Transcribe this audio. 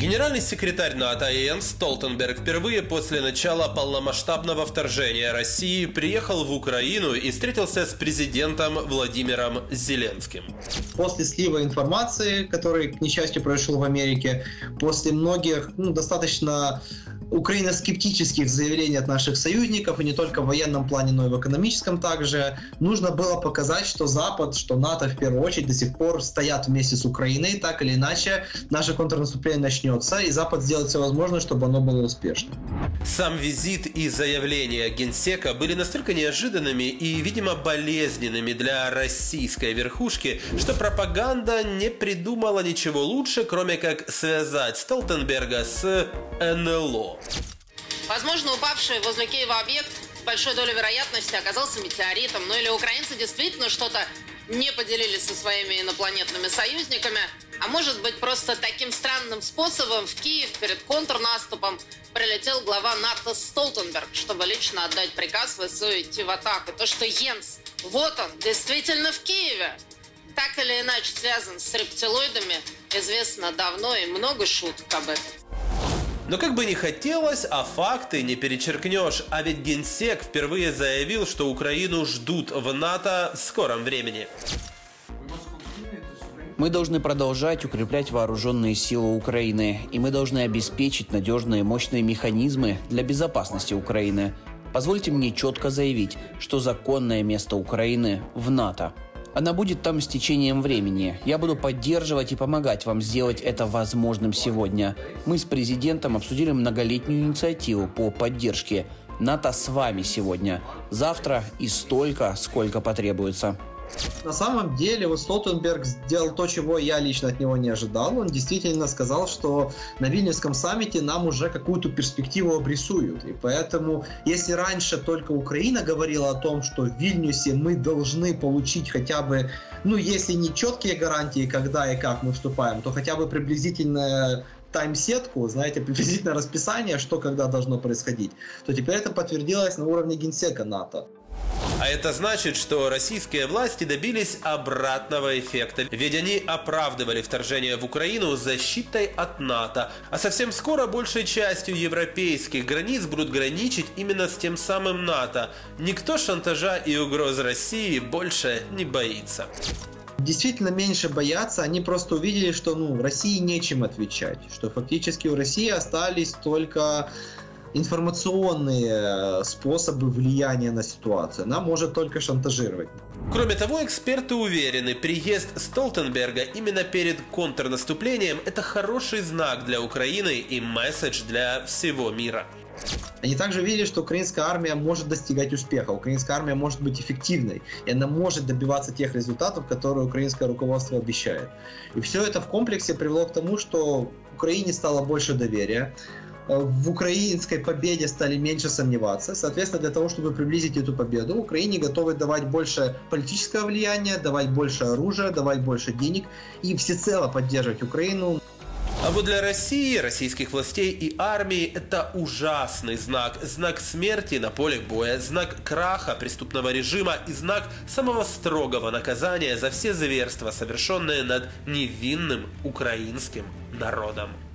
Генеральный секретарь НАТО Йенс Столтенберг впервые после начала полномасштабного вторжения России приехал в Украину и встретился с президентом Владимиром Зеленским. После слива информации, который, к несчастью, произошел в Америке, после многих достаточно украиноскептических заявлений от наших союзников, и не только в военном плане, но и в экономическом также, нужно было показать, что Запад, что НАТО в первую очередь до сих пор стоят вместе с Украиной, так или иначе наше контрнаступление начнется, и Запад сделает все возможное, чтобы оно было успешным. Сам визит и заявления Генсека были настолько неожиданными и, видимо, болезненными для российской верхушки, что пропаганда не придумала ничего лучше, кроме как связать Столтенберга с НЛО. Возможно, упавший возле Киева объект с большой долей вероятности оказался метеоритом, ну или украинцы действительно что-то не поделились со своими инопланетными союзниками, а может быть просто таким странным способом в Киев перед контрнаступом прилетел глава НАТО Столтенберг, чтобы лично отдать приказ ВСУ идти в атаку. То, что Йенс, вот он, действительно в Киеве, так или иначе связан с рептилоидами, известно давно и много шуток об этом. Но как бы ни хотелось, а факты не перечеркнешь. А ведь Генсек впервые заявил, что Украину ждут в НАТО в скором времени. Мы должны продолжать укреплять вооруженные силы Украины, и мы должны обеспечить надежные и мощные механизмы для безопасности Украины. Позвольте мне четко заявить, что законное место Украины в НАТО. Она будет там с течением времени. Я буду поддерживать и помогать вам сделать это возможным сегодня. Мы с президентом обсудили многолетнюю инициативу по поддержке. НАТО с вами сегодня. Завтра и столько, сколько потребуется. На самом деле, Столтенберг сделал то, чего я лично от него не ожидал. Он действительно сказал, что на Вильнюсском саммите нам уже какую-то перспективу обрисуют. И поэтому, если раньше только Украина говорила о том, что в Вильнюсе мы должны получить хотя бы, если не четкие гарантии, когда и как мы вступаем, то хотя бы приблизительное тайм-сетку, приблизительное расписание, что когда должно происходить, то теперь это подтвердилось на уровне генсека НАТО. А это значит, что российские власти добились обратного эффекта, ведь они оправдывали вторжение в Украину защитой от НАТО, а совсем скоро большей частью европейских границ будут граничить именно с тем самым НАТО. Никто шантажа и угроз России больше не боится. Действительно меньше боятся, они просто увидели, что России нечем отвечать, что фактически у России остались только информационные способы влияния на ситуацию. Она может только шантажировать. Кроме того, эксперты уверены, приезд Столтенберга именно перед контрнаступлением – это хороший знак для Украины и месседж для всего мира. Они также видели, что украинская армия может достигать успеха, украинская армия может быть эффективной, и она может добиваться тех результатов, которые украинское руководство обещает. И все это в комплексе привело к тому, что Украине стало больше доверия, в украинской победе стали меньше сомневаться. Соответственно, для того, чтобы приблизить эту победу, Украине готовы давать больше политического влияния, давать больше оружия, давать больше денег и всецело поддерживать Украину. А вот для России, российских властей и армии это ужасный знак. Знак смерти на поле боя, знак краха преступного режима и знак самого строгого наказания за все зверства, совершенные над невинным украинским народом.